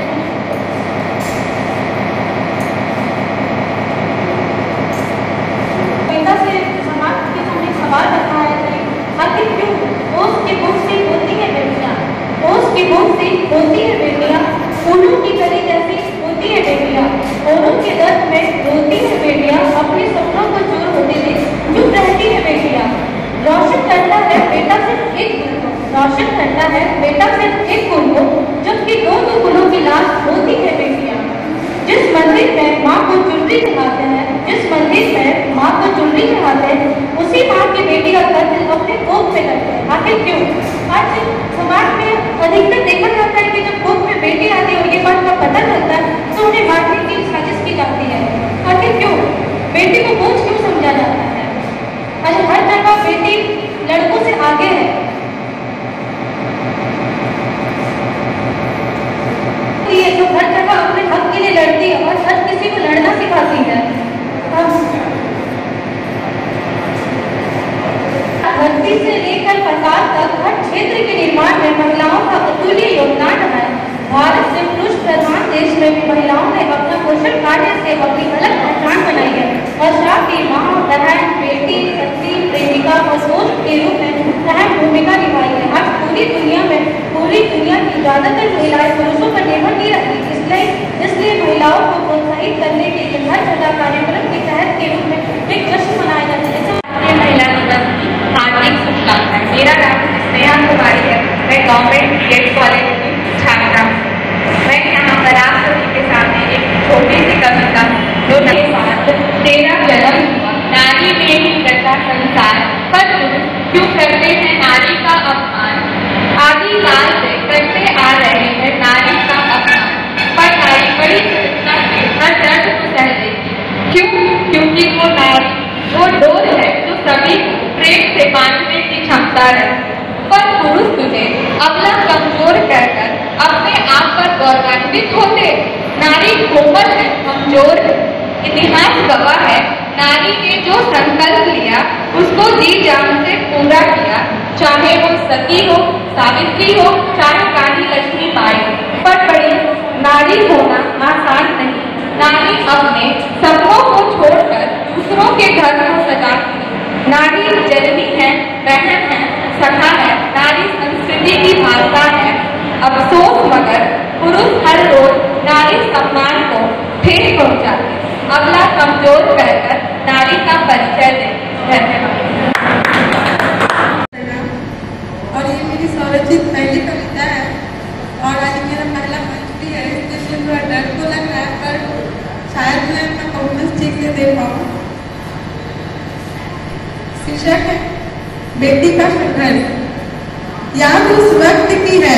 कविता से समाज के सामने सवाल रखा है कि आखिर क्यों ओस के मुख से होती है बेटियां, ओस के मुख से होती है बेटियां, फूलों की कली जैसी होती है बेटियां, औरों के दर्द में रोती है बेटियां, अपने सपनों को चूर होते दे चुप रहती है बेटियां। रोशन करता है बेटा सिर्फ एक गुल को, रोशन करता है बेटा सिर्फ एक गुल को, जबकि दो दो गुलों की लाश होती है बेटियां। जिस मंदिर में माँ को चुनरी चढ़ाते हैं, जिस मंदिर में माँ को चुनरी चढ़ाते हैं, उसी माँ की बेटी का कत्ल अपने कोख में करते हैं। आखिर क्यों? आज समाज में अधिकतर देखा जाता है कि जब कोख में बेटी आती है और ये बात का पता चलता है तो उन्हें मारने की साजिश की जाती है। आखिर क्यों? बेटी को बोझ क्यों समझा जाता है? आज हर जगह बेटी लड़कों से आगे है। ये जो हर जगह अपने हक के लिए लड़ती है और हर किसी को लड़ना सिखाती है। धरती से लेकर पताल तक हर क्षेत्र के निर्माण में महिलाओं का अतुल्य योगदान है। भारत से पुरुष प्रधान देश में भी महिलाओं ने अपना पोषण कार्य से अपनी अलग पहचान बनाई है और साथी माँ, बहन, बेटी, पत्नी, प्रेमिका और दोस्त के रूप में अहम भूमिका निभाई है। आज पूरी दुनिया में पूरी दुनिया की ज्यादातर महिलाएं पुरुषों पर निर्भर नहीं रहती, इसलिए इसलिए महिलाओं को प्रोत्साहित करने के लिए हर जगह कार्यक्रम के तहत के रूप में एक जश्न मनाया जाता है। जैसे महिला दिवस की हार्दिक शुभकामनाएं। मेरा नाम स्नेहा कुमारी है, मैं गवर्नमेंट बी एड कॉलेज की छात्रा हूँ। मैं यहाँ पर आप सभी के सामने एक छोटी सी कविता जो के बाद तेरा जन्म हुआ नारी में ही रचा संसार, पर पुरुष क्यों करते हैं नारी का अपमान। आदिकाल से करते आ रहे हैं नारी का अपमान, पर नारी बड़ी कृतज्ञता से हर दर्द को सह लेती। क्यों? क्योंकि वो नारी वो डोर है जो सभी को प्रेम से बांधने की क्षमता रखती। पर पुरुष तुझे अबला कमजोर कहकर अपने आप पर गौरवान्वित होते। नारी कोमल है, कमजोर है। इतिहास गवाह है, नारी ने जो संकल्प लिया उसको जी जान से पूरा किया। चाहे वो सती हो, सावित्री हो, चाहे रानी लक्ष्मीबाई। पर बड़ी नारी होना आसान नहीं। नारी अपने सपनों को छोड़कर दूसरों के घर को सजाती है। नारी जननी है, बहन है, सखा है। नारी संस्कृति की भाषा है। अफसोस मगर पुरुष हर रोज नारी सम्मान को ठेस पहुंचाते। अगला कमजोर कहकर नारी का परिचय दे। धन्यवाद। और ये मेरी स्वरचित पहली कविता है और आज मेरा पहला मंच भी है, इसलिए थोड़ा डर तो लग रहा है, पर शायद मैं अपना परफॉर्मेंस ठीक से दे पाऊँ। शीर्षक है बेटी का संघर्ष। याद उस वक्त की है,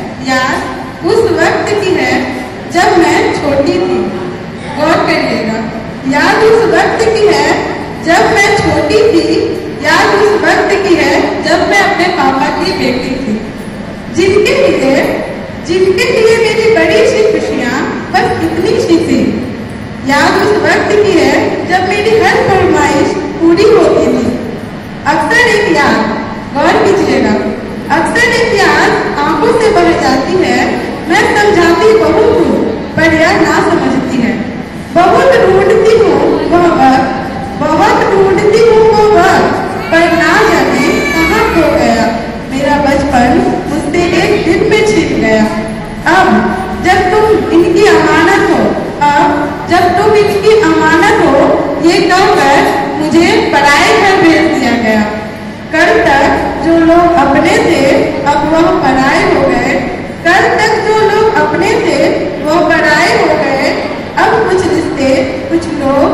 याद उस वक्त की है जब मैं छोटी थी। गौर करिएगा, याद उस वक्त की है जब मैं छोटी थी। याद उस वक्त की है जब मैं अपने पापा की बेटी थी। जिनके लिए जिनके लिए मेरी बड़ी सी खुशियाँ बस इतनी सी थी। याद उस वक्त की है जब मेरी हर फरमाइश पूरी होती थी। अक्सर एक याद, गौर कीजिएगा, अक्सर एक याद आंखों से बह जाती है। मैं समझाती बहुत हूँ पर यह ना समझती है। बहुत ढूंढती हूँ वह वक्त, बहुत ढूंढती हूँ वो वक्त, पर ना जाने कहाँ खो गया। मेरा बचपन मुझसे एक दिन में छिप गया। अब जब तुम इनकी अमानत हो, अब जब तुम इनकी अमानत हो, ये कहकर मुझे पराए घर भेज दिया गया। कल तक जो लोग अपने थे अब वह पराए हो गए। कल तक जो लोग अपने थे वो पराए हो गए। अब कुछ रिश्ते, कुछ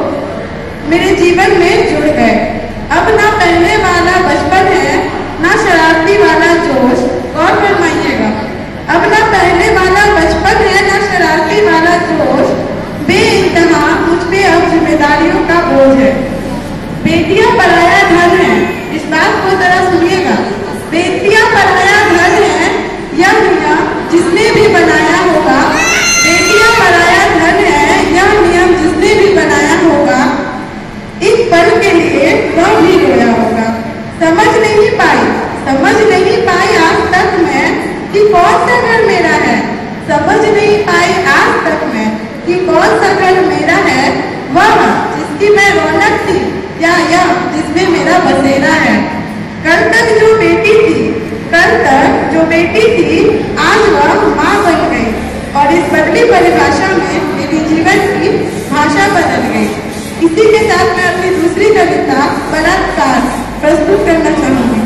लोग मेरे जीवन में जुड़ गए। अब ना पहले वाला बचपन है, ना शरारती वाला जोश। और फरमाइएगा, अब ना पहले वाला बचपन है, ना शरारती वाला जोश। बेइंतहा मुझ पे अब जिम्मेदारियों का बोझ है। बेटियां पराया धन है, इस बात को जरा सुनिएगा। बेटियां पराया धन है, यह नियम जिसने भी बनाया होगा। बेटियां पराया धन है, यह नियम जिसने भी बनाया होगा। एक पल के लिए वह भी रोया होगा। समझ नहीं पाई, समझ नहीं पाई आज तक मैं कि कौन सा घर मेरा है। समझ नहीं पाई आज तक मैं कि कौन सा घर मेरा है। वह जिसकी मैं रौनक थी या यह जिसमें मेरा बसेरा है। कल तक जो बेटी थी, कल तक जो बेटी थी, आज वह माँ बन गई। और इस बदली परिभाषा में मेरी जीवन की भाषा बदल गई। इसी के साथ मैं अपनी दूसरी कविता बलात्कार प्रस्तुत करना चाहूंगी।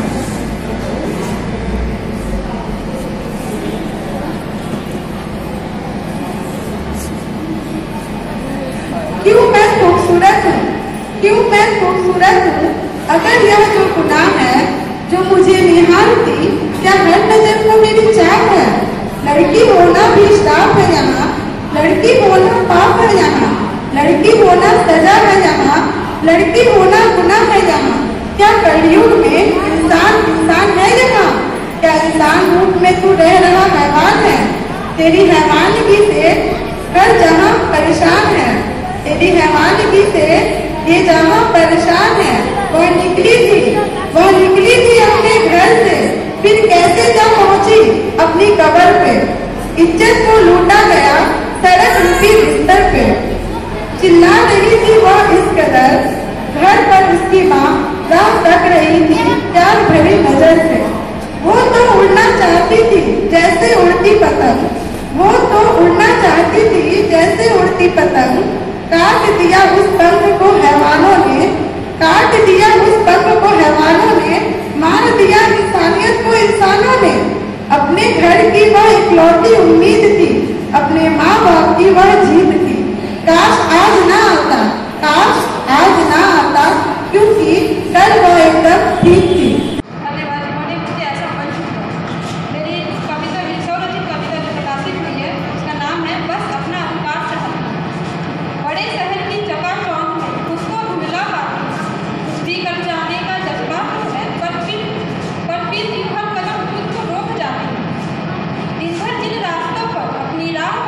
क्यों मैं खूबसूरत हूँ, क्यों मैं खूबसूरत हूँ। अगर यह जो गुनाह है जो मुझे निहारती, क्या हर नजर को मेरी चाह है। लड़की होना भी श्राप है यहाँ, लड़की होना पाप है यहाँ, लड़की होना सजा है यहाँ, लड़की होना गुनाह है यहाँ। क्या कलयुग में इंसान इंसान है यहाँ। क्या इंसान रूप में तू रह रहा हैवान है। तेरी हैवानगी से हर जहाँ परेशान है। तेरी हैवानगी से ये जहाँ परेशान है। वह निकली थी, वह निकली थी अपने घर से, फिर कैसे जा पहुंची अपनी कब्र पे। इज्जत को लूटा गया सड़क रूपी बिस्तर पे। चिल्ला रही थी वह इस कदर, घर पर उसकी माँ राह तक रही थी प्यार भरी नजर से। वो तो उड़ना चाहती थी जैसे उड़ती पतंग, वो तो उड़ना चाहती थी जैसे उड़ती पतंग। काट दिया उस पंख को हैवानों ने, काट दिया उस पंख को हैवानों ने, मार दिया इंसानियत को इंसानों ने। अपने घर की वह इकलौती उम्मीद थी, अपने माँ बाप की वह जीत थी। काश आज ना आता, काश आज ना आता, क्योंकि कल वह एकदम ठीक थी। धन्यवाद। उन्होंने मुझे ऐसा मंच दिया। मेरी कविता, मेरी स्वरचित कविता जो प्रकाशित हुई है उसका नाम है बस अपना अवकाश चाहती। बड़े शहर की चकाचौंध में उसको धुंधला पाती, भी कर जाने का जज्बा है, पर फिर पर फिर भी हर कदम खुद को रोक जाती। दिन भर जिन रास्तों पर अपनी राह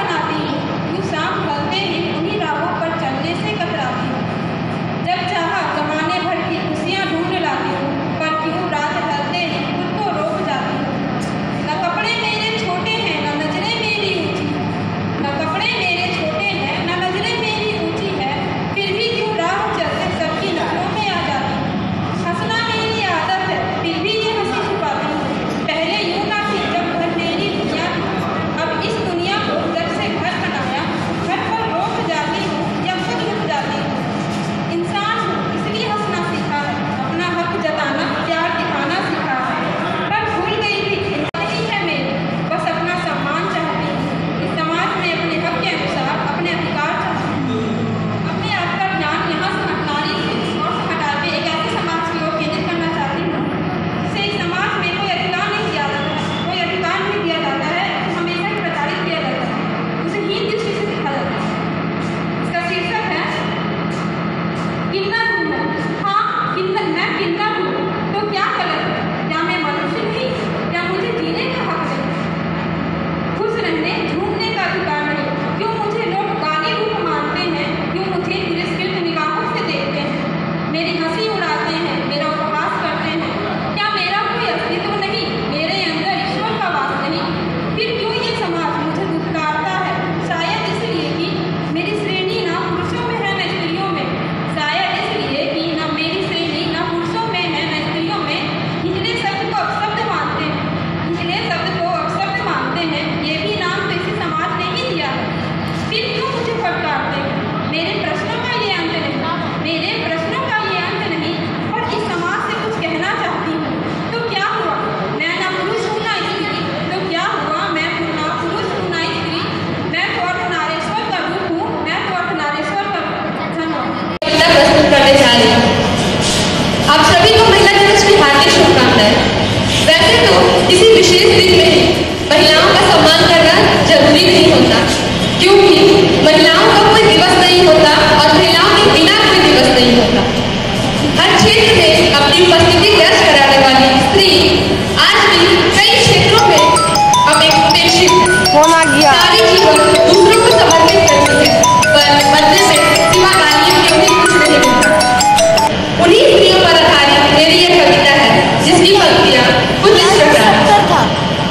जिसकी पंक्तियां कुछ इस प्रकार।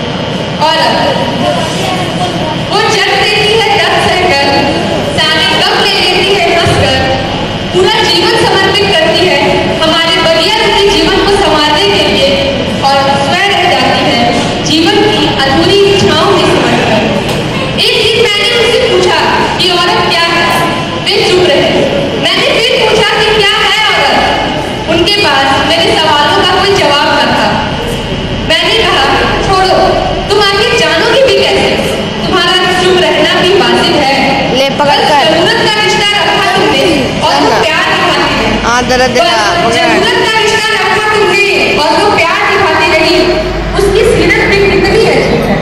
औरत वो जब देती है तब सहकर, ताने कब ले लेती है हंसकर, पूरा जीवन समर्पित करती है हमारे बलिया रूपी जीवन को संवारने के लिए, और स्वयं रह जाती है जीवन की अधूरी इच्छाओं में सिमट कर। एक दिन मैंने उनसे पूछा कि औरत क्या है, वे चुप रहे। मैंने फिर पूछा कि क्या है औरत। उनके पास मेरे सवालों का कोई जवाब न था। मैंने कहा, छोड़ो, तुम आखिर जानोगे भी कैसे, तुम्हारा चुप रहना भी वाजिब है। ले पकड़ कर जरूरत का रिश्ता रखा तुमने और वो प्यार दिखाती है। हाँ दर्द देना। जरूरत का रिश्ता रखा तुमने और वो प्यार दिखाती रही। उसकी सीरत भी कितनी अजीब है।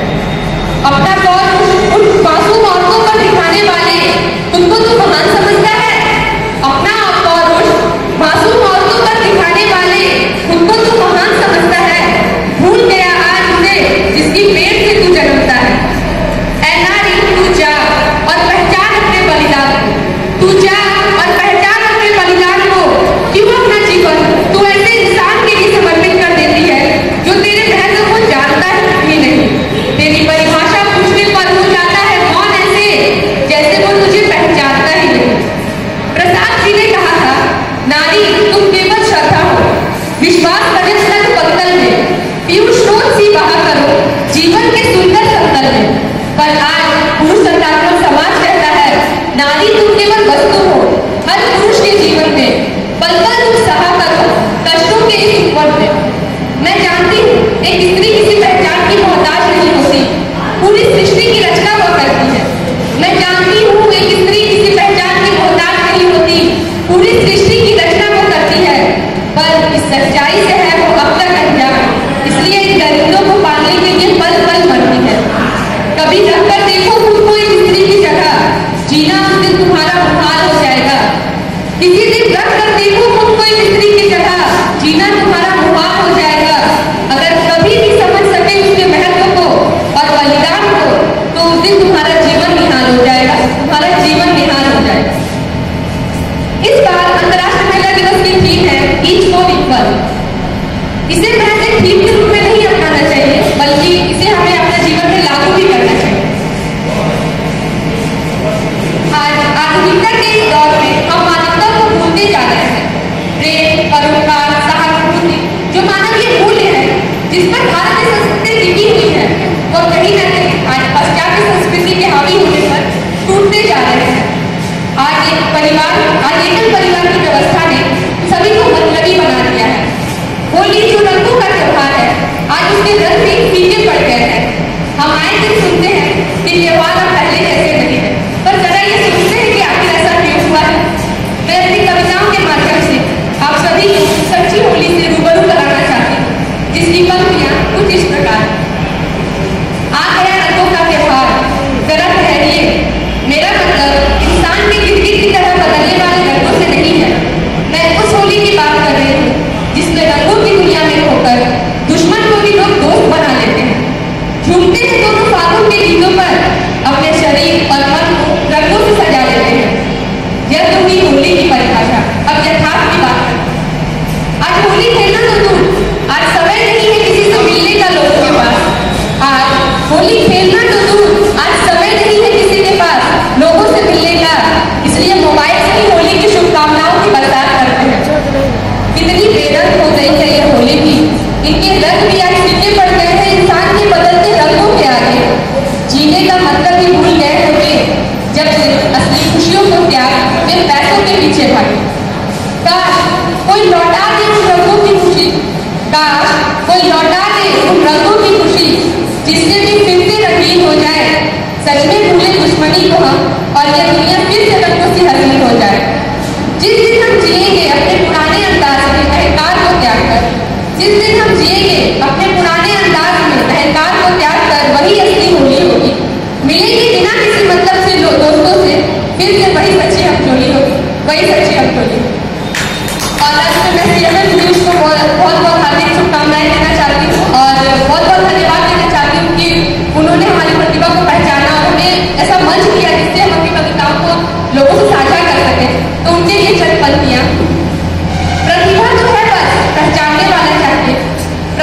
अपना कौन उन मासूम औरतों पर दिखाने वाले तुमको तो महान समझता है। अपना कौन मासूम औरतों पर दिखाने वाले तुमको तो महान समझता है। भूल गया आज उसे जिसकी पेट से तू जन्मता है। ऐ नारी तू जा और पहचान अपने बलिदान को। तू जा और पहचान अपने बलिदान को। क्यों अपना जीवन तू ऐसे इंसान के लिए समर्पित कर देती है जो तेरे महत्व को जानता ही नहीं। तेरी परिभाषा पूछने पर हो जाता है कौन ऐसे, जैसे वो तुझे पहचानता ही नहीं। प्रसाद जी ने कहा था, नारी तुम केवल श्रद्धा हो, विश्वास कदम तक पत्तल में, पीयूष स्रोत सी बहा करो जीवन के सुंदर समतल में। पर आज पुरुष संतात्मक समाज कहता है, नारी तुम केवल वस्तु हो हर पुरुष के जीवन में, पल पल तुम सहा करो कष्टों के इस उपवन में। मैं जानती हूँ एक स्त्री किसी पहचान की मोहताज नहीं होती, पूरी सृष्टि की रचना वो करती है। मैं जानती हूँ एक स्त्री किसी पहचान की मोहताज नहीं होती, पूरी सृष्टि की रचना वो करती है। पर इस सच्चाई से है वो अब तक अनजान, इसलिए इन दरिंदों को पालने के लिए पल पल मरती है। कभी रखकर देखो खुद को एक स्त्री की जगह, जीना उस दिन तुम्हारा मुहाल हो जाएगा। किसी दिन रख कर देखो खुद को एक स्त्री की जगह, जीना तुम्हारा मुहाल हो जाएगा। अगर कभी भी समझ सके उसके महत्व को और बलिदान को, तो उस दिन तुम्हारा जीवन निहाल हो जाएगा, तुम्हारा जीवन निहाल हो जाएगा। इस बार अंतर्राष्ट्रीय महिला दिवस की थीम है ईच फॉर इक्वल। इसे महज एक थीम के रूप में नहीं अपनाना चाहिए, बल्कि इसे हमें अपने जीवन में लागू भी करना चाहिए। आज आधुनिकता के इस दौर में हम मानवता को भूलते जा रहे हैं। प्रेम, करुणा, सहानुभूति जो मानवीय मूल्य है, जिस पर भारतीय संस्कृति टिकी हुई है, वो कहीं न कहीं आज पाश्चात्य संस्कृति के हावी होने पर टूटते जा रहे हैं। आज एक परिवार आज एकल परिवार की व्यवस्था ने सभी को मतलबी बना दिया है। होली जो रंगों का त्योहार है, आज उसके रंग भी फीके पड़ गए हैं। हम आए दिन सुनते हैं कि त्योहार अब पहले जैसे नहीं है, पर जरा ये सोचते हैं कि आखिर ऐसा क्यों हुआ है। मैं अपनी कविताओं के माध्यम से आप सभी को सच्ची होली से रूबरू कराना चाहती हूँ, जिसकी पंक्तियां कुछ इस प्रकार। आ गया रंगों का त्योहार, जरा ठहरिए, मेरा मतलब इंसान के गिरगिट की तरह बदलने वाले रंगों से नहीं है। मैं उस होली की बात कर रही हूँ जिसमें रंगों की दुनिया में होकर दुश्मन को भी लोग दोस्त बना लेते हैं। झूमते हैं दोनों फागुन के गीतों पर, अपने शरीर और मन को रंगों से सजा लेते हैं। यह तो हुई होली की परिभाषा। अब यथार्थ की बात करें। आज होली खेलना तो दूर, आज समय नहीं है किसी से मिलने का लोगों के पास। आज होली खेलना तो दूर, आज समय नहीं है किसी के पास लोगों से मिलने का, इसलिए मोबाइल से ही होली की शुभकामनाओं की बरसात करते हैं। कितनी बेरंग हो गई है ये होली भी, इनके रंग भी आज फीके पड़ गए हैं इंसान के बदलते रंगों के आगे। जीने का मतलब ही भूल गए हैं वे, जब से असली खुशियों को त्याग वे पैसों के पीछे भागे। काश कोई लौटा दे उन रंगों की खुशी, काश कोई लौटा दे उन रंगों की खुशी, जिससे भी फिर से रंगीन हो जाए। सच में भूले दुश्मनी को हम, और यह दुनिया फिर से रंगों से हसीन हो जाए। जिस दिन हम जिएंगे अपने पुराने अंदाज में अहंकार को त्याग कर, जिस दिन हम जिएंगे अपने पुराने अंदाज में अहंकार को त्याग कर, वही असली होली होगी। मिलेंगे बिना किसी मतलब से दोस्तों से, फिर से वही सच्ची हमजोली होगी, वही सच्ची हमजोली। और आज मैं सीएमएम न्यूज को बहुत बहुत हार्दिक शुभकामनाएं देना चाहती हूँ और बहुत बहुत धन्यवाद देना चाहती हूँ कि उन्होंने हमारी प्रतिभा को पहचाना और हमें ऐसा मंच दिया जिससे हम अपनी कविताओं को लोगों से साझा कर सकें। तो उनके लिए चंद पंक्तियां। प्रतिभा जो है बस पहचानने वाला चाहिए,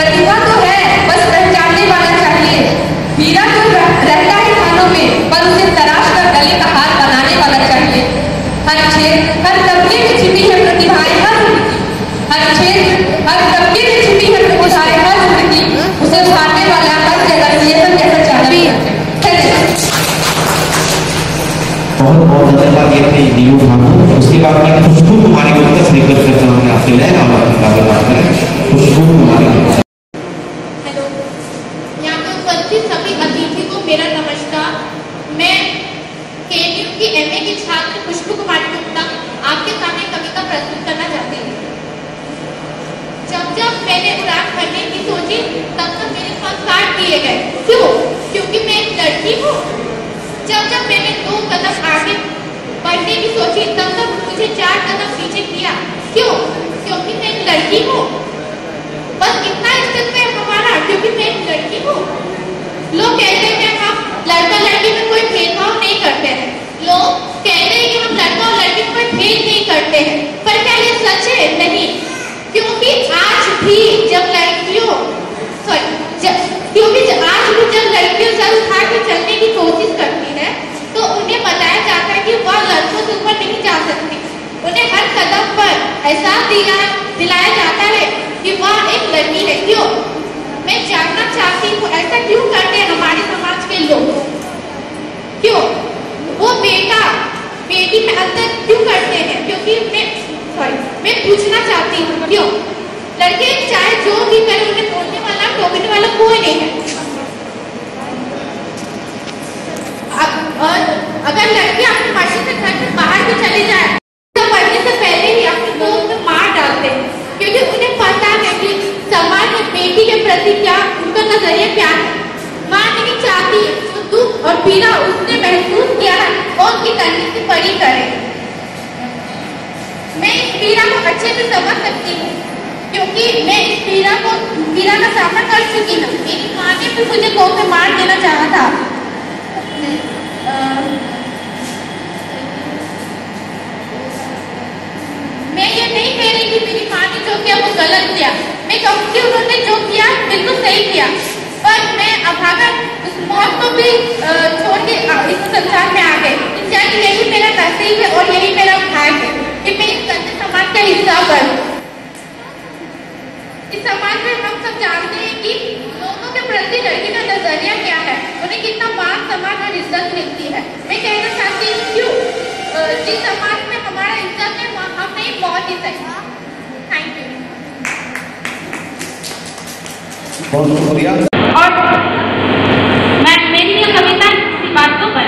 क्यों? क्योंकि मैं एक लड़की हूँ। जब जब मैंने दो कदम आगे बढ़ने की सोची तब तब मुझे चार कदम पीछे किया। क्यों? क्योंकि मैं एक लड़की हूँ। बस इतना इज्जत है हमारा, क्योंकि मैं एक लड़की हूँ। लोग कहते हैं हम लड़का लड़की में कोई भेदभाव नहीं करते हैं। लोग कहते हैं कि हम लड़का और लड़की में कोई भेद नहीं करते हैं, पर क्या ये सच है? नहीं, क्योंकि आज भी जब लड़कियों सॉरी क्योंकि आज भी जब लड़कियों सर उठा के चलने की कोशिश करती है तो उन्हें बताया जाता है कि वह लड़कों से ऊपर नहीं जा सकती। उन्हें हर कदम पर एहसास दिला दिलाया जाता है कि वह एक लड़की है। क्यों? मैं जानना चाहती हूँ ऐसा क्यों करते हैं हमारे समाज के लोग? क्यों वो बेटा बेटी में अंतर क्यों करते हैं? क्योंकि मैं सॉरी मैं पूछना चाहती हूँ क्यों लड़के चाहे जो भी करे उन्हें बोलने वाला टोकने वाला कोई नहीं है। अब और अगर लड़की अपनी मर्जी से घर से बाहर भी चली जाए तो पढ़ने से पहले ही अपने दोस्त में मार डालते हैं, क्योंकि उन्हें पता है कि समाज में बेटी के प्रति क्या उनका नजरिया क्या है। माँ नहीं चाहती जो दुख और पीड़ा उसने महसूस किया है वो उनकी करने से बड़ी करे। मैं इस पीड़ा को अच्छे से समझ सकती हूँ, क्योंकि मैं इस पीड़ा को पीड़ा का सामना कर चुकी हूँ। मेरी माँ ने भी मुझे गोद में मार देना चाहा था। आ, मैं ये नहीं कह रही कि मेरी माँ ने जो किया वो गलत किया। मैं कहूँगी उन्होंने जो किया बिल्कुल सही किया, पर मैं अभागा उस मौत को भी छोड़ के इस संसार में आ गई। चाहे यही मेरा नसीब है और यही मेरा भाग्य है कि मैं इस गंदे समाज का हिस्सा बनूं। इस समाज में हम सब जानते हैं कि लोगों के प्रति लड़की का नजरिया क्या है, उन्हें कितना मान सम्मान और इज्जत मिलती है। मैं कहना चाहती हूँ क्यों जिस समाज में हमारा इज्जत है वहाँ हम नहीं पहुँच ही सकते। Thank you. बहुत शुक्रिया। और मैं मेरी ये कविता इसी बातों पर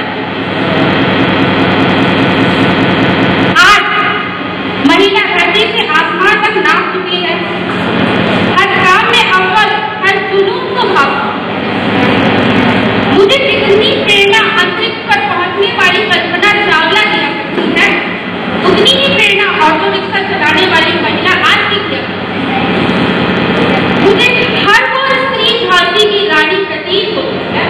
आज महिला धरती से आसमान तक नाप चुकी है। हर काम में अव्वल, हर जुनून को भाव। मुझे जितनी प्रेरणा अंतरिक्ष पर पहुंचने वाली कल्पना चावला दिया करती है उतनी ही प्रेरणा ऑटो रिक्शा चलाने वाली महिला आज की दिया करती है। मुझे हर वो स्त्री झांसी की रानी प्रतीत होती है,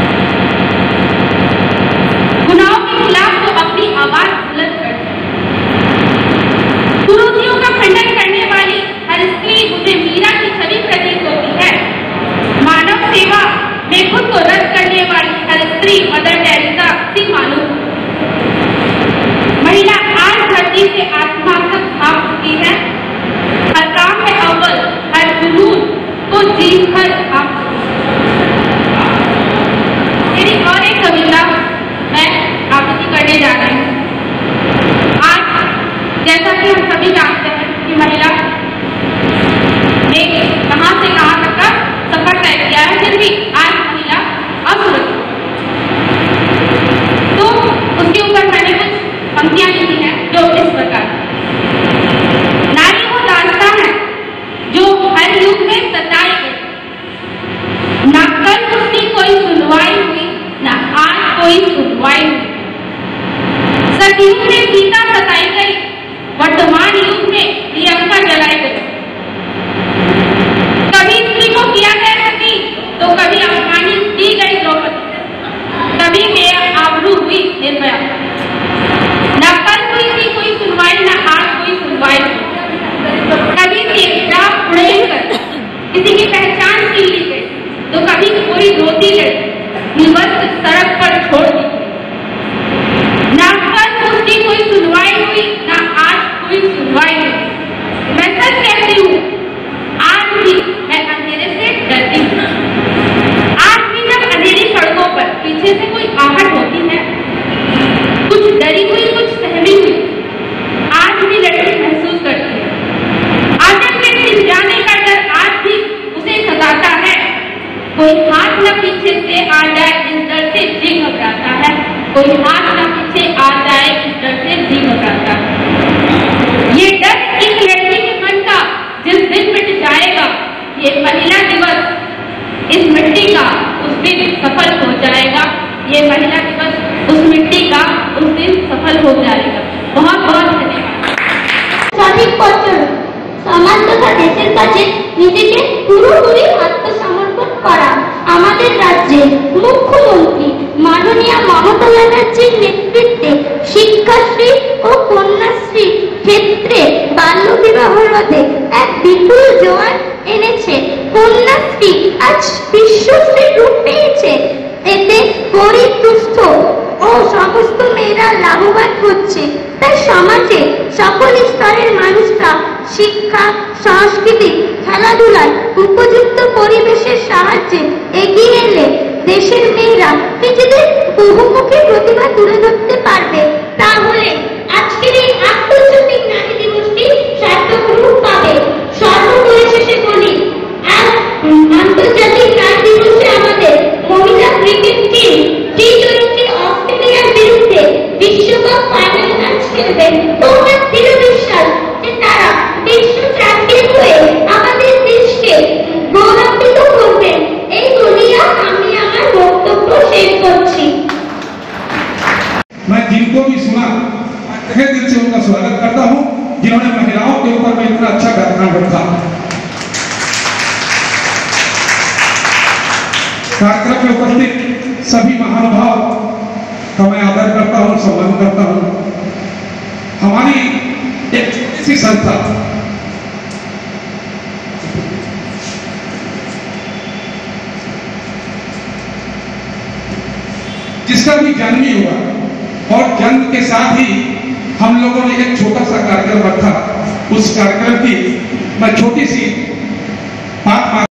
गुनाहों के खिलाफ जो अपनी आवाज बुलंद करती है। कुरीतियों का खंडन करने वाली हर स्त्री मुझे मीरा की छवि प्रतीत होती है। मानव सेवा में खुद को रद्द करने वाली हर स्त्री मदर टेरेसा सी मालूम। महिला आज धरती से आसमान तक भाग चुकी है। हर काम में अव्वल, हर जुनून को जीत कर भाग चुकी है। मेरी और एक कविता मैं आवृत्ति करने जा रही हूँ। आज जैसा कि हम सभी जानते हैं कि महिला ने कहां से कहां तक का सफर तय किया है, फिर भी आज महिला असुरक्षित। तो उसके ऊपर मैंने कुछ पंक्तियां लिखी हैं जो इस प्रकार। नारी वो दास्तां है जो हर युग में सताई गई, ना कल उसकी कोई सुनवाई हुई ना आज कोई सुनवाई हुई। सतयुग में सीता सताई गई, वर्तमान युग में प्रियंका जलाई गई। कभी स्त्री को किया गया सती तो कभी अपमानित की गई द्रौपदी, कभी बेआबरू हुई निर्भया। न कल हुई थी कोई सुनवाई न आज कोई सुनवाई। कभी तेजाब उड़ेल कर किसी की पहचान छीन ली गई तो कभी कोई रोती लड़की निवस्त सड़क पर छोड़ दी। न कल उसकी कोई सुनवाई हुई न आज कोई सुनवाई हुई। मैं सच कहती हूँ आज भी मैं अंधेरे से डरती हूँ। आज भी जब अंधेरी सड़कों पर पीछे से कोई आहट होती है, कुछ डरी हुई कुछ सहमी हुई, आज भी लड़की महसूस करती है। आंचल के छिप जाने का डर आज भी उसे सताता है। कोई हाथ न पीछे से आ जाए इस डर से जी घबराता है। कोई हाथ न पीछे आ जाए इस डर से जी घबराता है। ये डर एक लड़की के मन का जिस दिन मिट जाएगा, ये महिला दिवस इस मिट्टी का उस दिन सफल हो जाएगा। ये महिला दिवस उस मिट्टी का उस दिन सफल हो जाएगा। बहुत बहुत धन्यवाद। সঠিক পথ চলুন। সমাজ তথা দেশের কাছে নিজেকে পুরোপুরি আত্মসমর্পণ করা আমাদের রাজ্যে মুখ্যমন্ত্রী মাননীয় মমতা ব্যানার্জির নেতৃত্বে শিক্ষাশ্রী ও কন্যাশ্রী ক্ষেত্রে বাল্য বিবাহ রোধে এক বিপুল জোয়ার এনেছে। কন্যাশ্রী আজ বিশ্বশ্রী রূপ পেয়েছে। এতে গরিব দুস্থ ও সমস্ত মেয়েরা লাভবান হচ্ছে। তাই সমাজে সকল স্তরের মানুষরা শিক্ষা, সংস্কৃতি, খেলাধুলায় উপযুক্ত পরিবেশের সাহায্যে এগিয়ে এলে দেশের মেয়েরা নিজেদের বহুমুখী প্রতিভা তুলে ধরতে পারবে। তাহলে আজকের এই আন্তর্জাতিক নারী দিবসটি সার্থক রূপ পাবে। সর্বপরিশেষে বলি, আজ আন্তর্জাতিক নারী দিবসে আমাদের মহিলা ক্রিকেট টিম টি টোয়েন্টি অস্ট্রেলিয়ার বিরুদ্ধে বিশ্বকাপ ফাইনাল ম্যাচ খেলবে। তোমার দৃঢ় বিশ্বাস যে তারা বিশ্ব চ্যাম্পিয়ন হয়ে আমাদের দেশকে গৌরবান্বিত করবেন। এই বলিয়া আমি আমার বক্তব্য শেষ করছি। मैं जिनको भी सुना तहे दिल से उनका स्वागत करता हूं, जिन्होंने महिलाओं के ऊपर में इतना अच्छा ध्यान रखा। कार्यक्रम में उपस्थित सभी महानुभाव का मैं आदर करता हूं, सम्मान करता हूं। हमारी एक छोटी सी संस्था जिसका भी जन्म ही हुआ और जन्म के साथ ही हम लोगों ने एक छोटा सा कार्यक्रम रखा। उस कार्यक्रम की मैं छोटी सी बात